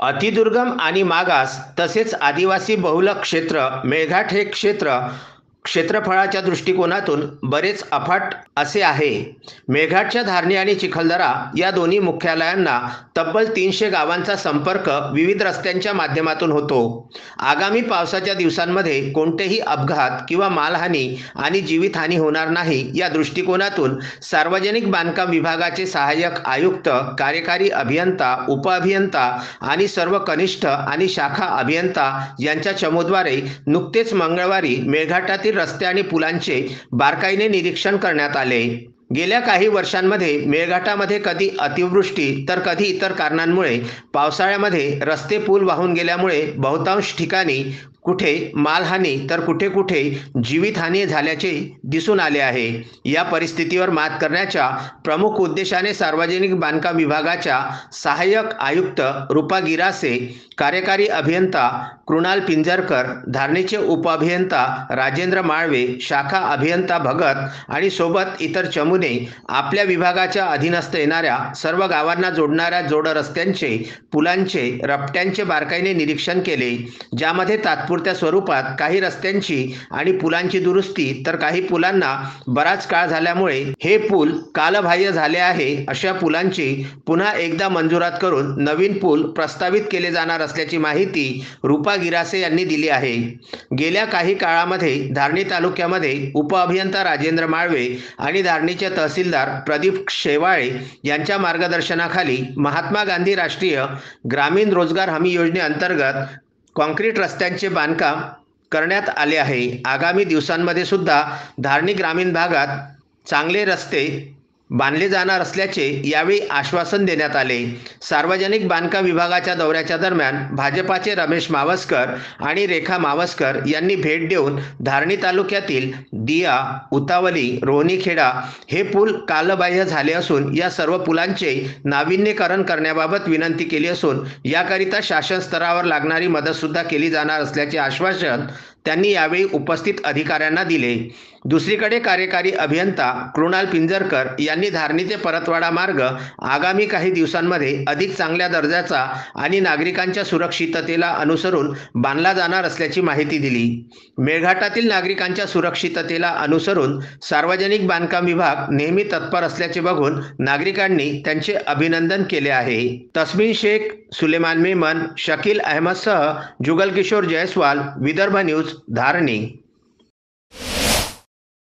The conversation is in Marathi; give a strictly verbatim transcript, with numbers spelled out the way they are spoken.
अतिदुर्गम आणि मागास तसेच आदिवासी बहुल क्षेत्र मेळघाट हे क्षेत्र क्षेत्रफळाच्या दृष्टिकोनातून बरेच अफाट असे आहे. मेळघाटच्या धारणी आणि चिखलदरा या दोन्ही मुख्यालयांना तब्बल तीनशे गावांचा संपर्क विविध रस्त्यांच्या माध्यमातून होतो. आगामी पावसाच्या दिवसांमध्ये कोणतेही अपघात किंवा मालहानी आणि जीवितहानी होणार नाही या दृष्टिकोनातून सार्वजनिक बांधकाम विभागाचे सहाय्यक आयुक्त, कार्यकारी अभियंता, उपअभियंता आणि सर्व कनिष्ठ आणि शाखा अभियंता यांच्या चमूद्वारे नुकतेच मंगळवारी मेळघाटातील रस्ते आणि पुलांचे बारकाईने निरीक्षण करण्यात आले. गेल्या काही वर्षांमध्ये मेळघाटामध्ये कधी अतिवृष्टी तर कधी इतर कारणांमुळे पावसाळ्यामध्ये रस्ते पूल वाहून गेल्यामुळे बहुतांश ठिकाणी कुठे मालहानी तर कुठे कुठे जीवितहानी झाल्याचे दिसून आले आहे. या परिस्थितीवर मात करण्याच्या प्रमुख उद्देशाने सार्वजनिक बांधकाम विभागाच्या सहाय्यक आयुक्त रूपा गिरासे, कार्यकारी अभियंता कृणाल पिंजरकर, धारणीचे उपअभियंता राजेंद्र माळवे, शाखा अभियंता भगत आणि सोबत इतर चमूने आपल्या विभागाच्या अधीनस्थ येणाऱ्या सर्व गावांना जोडणाऱ्या जोड रस्त्यांचे, पुलांचे, रपट्यांचे बारकाईने निरीक्षण केले, ज्यामध्ये तात्पुरत्या स्वरूपात काही रस्त्यांची आणि पुलांची दुरुस्ती तर काही पुलांना बराच काळ झाल्यामुळे हे पूल कालबाह्य झाले आहे अशा पुलांची पुन्हा एकदा मंजुरात करून नवीन पूल प्रस्तावित केले जाणार असल्याची माहिती रूपा गिरासे यांनी दिली आहे. गेल्या काही काळामध्ये धारणी तालुक्यामध्ये उपअभियंता राजेंद्र माळवे आणि धारणीचे तहसीलदार प्रदीप शेवाळे यांच्या मार्गदर्शनाखाली महात्मा गांधी राष्ट्रीय ग्रामीण रोजगार हमी योजनेअंतर्गत कॉन्क्रीट रस्त्यांचे बांधकाम करण्यात आले आहे. आगामी दिवसांमध्ये सुद्धा धारणी ग्रामीण भागात चांगले रस्ते बांधले जाणार असल्याचे यावेळी आश्वासन देण्यात आले. सार्वजनिक बांधकाम विभागाच्या दौऱ्याच्या दरम्यान भाजपाचे रमेश मावस्कर आणि रेखा मावस्कर यांनी भेट देऊन धारणी तालुक्यातील दिया, उतावली, रोहनीखेडा हे पूल कालबाह्य झाले असून या सर्व पुलांचे नाविन्यीकरण करण्याबाबत विनंती केली असून याकरिता शासन स्तरावर लागणारी मदत सुद्धा केली जाणार असल्याचे आश्वासन त्यांनी यावेळी उपस्थित अधिकाऱ्यांना दिले. दुसरीकडे कार्यकारी अभियंता कृणाल पिंजरकर यांनी धारणीचे परतवाडा मार्ग आगामी काही दिवसांमध्ये अधिक चांगल्या दर्जाचा आणि नागरिकांच्या सुरक्षिततेला अनुसरून बांधला जाणार असल्याची माहिती दिली. मेळघाटातील नागरिकांच्या सुरक्षिततेला अनुसरून सार्वजनिक बांधकाम विभाग नेहमी तत्पर असल्याचे बघून नागरिकांनी त्यांचे अभिनंदन केले आहे. तस्मीन शेख, सुलेमान मेमन, शकील अहमदसह जुगल किशोर जयस्वाल, विदर्भ न्यूज, धारणी.